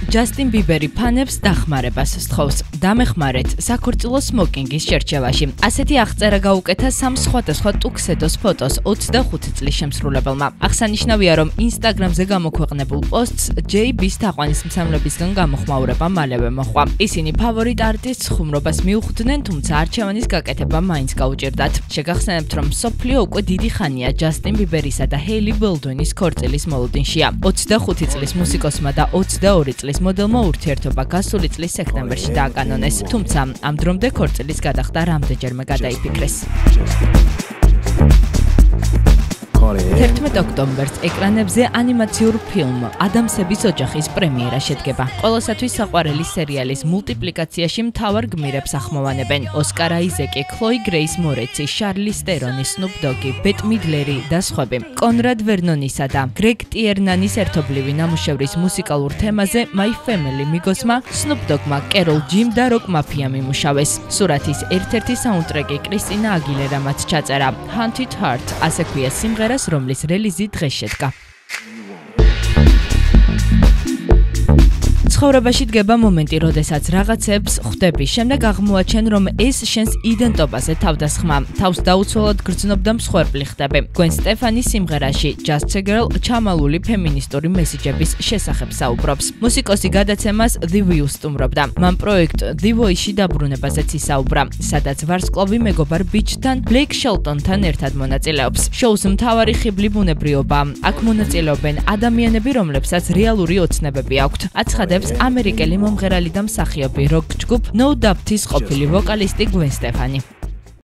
ჯასტინ ბიბერი ფანებს დახმარებას სთხოვს. დამეხმარეთ საქორწილო სმოკინგის შერჩევაში. ასეთი აღწერა გაუკეთა სამ სხვადასხვა ტუქსედოს ფოტოს 25 წლის შემსრულებელმა. აღსანიშნავია, რომ ინსტაგრამზე გამოქვეყნებულ პოსტს JB-ს თაყვანისმცემლებისგან გამოხმაურება მალევე მოჰყვა. ისინი ფავორიტ არტისტს ხუმრობას მიუხვდნენ, თუმცა არჩევანის გაკეთება მაინც გაუჭირდათ. შეგახსენებთ, რომ მსოფლიო უკვე დიდი ხანია ჯასტინ ბიბერისა და ჰეილი ბოლდუინის ქორწილის მოლოდინშია. 25 წლის მუსიკოსმა და 22 წლის მოდელმა ურთიერთობა გასული წლის სექტემბერში დააკანონეს, თუმცა ამ დრომდე ქორწილის გადახდა რამდენჯერმე გადაიფიქრეს. 11 ოქტომბერს ეკრანებზე ანიმაციურ ფილმ „ადამსების ოჯახის“ პრემიერა შედგება. ყოველსათვის საყვარელი სერიალის მულტიპლიკაციაში მთავარ გმირებს ახმოვანებენ ოსკარ აიზეკი, ქლოი გრეის მორეცი, შარლი სტერონი, სნუპ დოგი, ბეტ მიდლერი და სხვები. კონრად ვერნონისა და გრეგ ტიერნანის ერთობლივი ნამუშევრის მუსიკალურ თემაზე My Family მიგოსმა, სნუპ დოგმა, კეროლ ჯიმ და როკ მაფიამ იმუშავეს. სურათის ერთ-ერთი საუნდტრეკი კრისტინა აგილერამაც ჩაწერა. Haunted Heart, ასე ქვია სიმღერას, რომლის რელიზი დღეს შედგა. ცხოვრებაში დგება მომენტი, როდესაც რაღაცებს ხვდები, შემდეგ აღმოაჩენ, რომ ეს შენს იდენტობაზე თავდასხმა, თავს დაუცველად გრძნობ და მსხვერპლი ხდები. გვენ სტეფანის სიმღერაში Just a Girl ჩამალული ფემინისტური მესიჯების შესახებ საუბრობს. მუსიკოსი გადაცემას The View სტუმრობდა. მან პროექტ The Voice-ში დაბრუნებაზეც ისაუბრა, სადაც ვარსკვლავი მეგობარ ბიჩთან, ბლეიქ შელტონთან ერთად მონაწილეობს. შოუს მთავარი ხიბლი ბუნებრიობა. აქ მონაწილეობენ ადამიანები, რომლებსაც რეალური ოცნებები აქვთ. აცხადებს ამერიკელი მომღერალი და მსახიობი როკ ჯგუფ No Doubt-ის ყოფილი ვოკალისტი გვენ სტეფანი.